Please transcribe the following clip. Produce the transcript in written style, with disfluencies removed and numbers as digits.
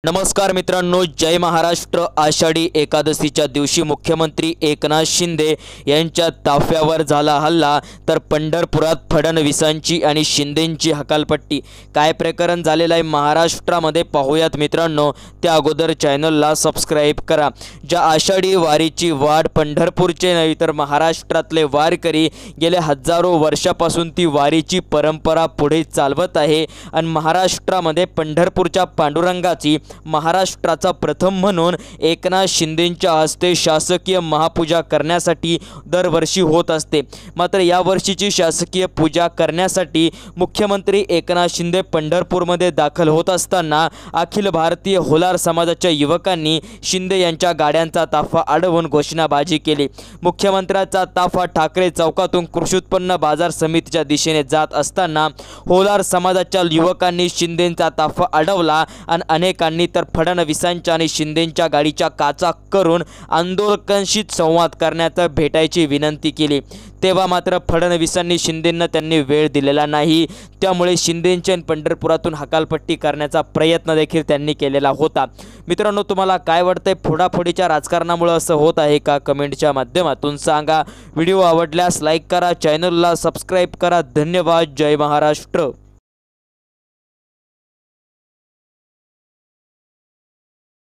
नमस्कार मित्रांनो, जय महाराष्ट्र। आषाढी एकादशीच्या दिवशी मुख्यमंत्री एकनाथ शिंदे यांच्या ताफ्यावर झाला हल्ला, तर पंढरपुरात फडणवीसांची आणि शिंदेंची हकालपट्टी। काय प्रकरण झालेलं आहे महाराष्ट्रामध्ये पाहूयात मित्रांनो। त्या अगोदर चॅनलला सबस्क्राईब करा। ज्या आषाढी वारीची वाट पंढरपूरचे नाही तर महाराष्ट्रातले वारकरी गेल्या हजारो वर्षापासून ती वारीची परंपरा पुढे चालवत आहे आणि महाराष्ट्रामध्ये पंढरपूरच्या पांडुरंगाची महाराष्ट्राचा प्रथम म्हणून एकनाथ शिंदेंच्या हस्ते शासकीय महापूजा करण्यासाठी दरवर्षी होत असते। मात्र या वर्षीची शासकीय पूजा करण्यासाठी मुख्यमंत्री एकनाथ शिंदे पंढरपूरमध्ये दाखल होत असताना अखिल भारतीय होलार समाजाच्या युवकांनी शिंदे यांच्या गाड्यांचा ताफा अडवून घोषणाबाजी केली। मुख्यमंत्र्यांचा ताफा ठाकरे चौकातून कृषी उत्पन्न बाजार समितीच्या दिशेने जात असताना होलार समाजाच्या युवकांनी शिंदेंचा ताफा अडवला आणि अनेकांनी तर फडणवीसांच्या आणि शिंदेंच्या गाडीच्या काचा करून आंदोलकांशी संवाद करण्याचा भेटायची विनंती केली। तेव्हा मात्र फडणवीसांनी शिंदेंना त्यांनी वेळ दिलेला नाही, त्यामुळे शिंदेंच्या पंढरपुरातून हकालपट्टी करण्याचा प्रयत्न देखील त्यांनी केलेला होता। मित्रांनो, तुम्हाला काय वाटतंय? फोडाफोडीच्या राजकारणामुळे असं होत आहे का? कमेंटच्या माध्यमातून सांगा। व्हिडिओ आवडल्यास लाईक करा, चॅनलला सबस्क्राईब करा। धन्यवाद। जय महाराष्ट्र।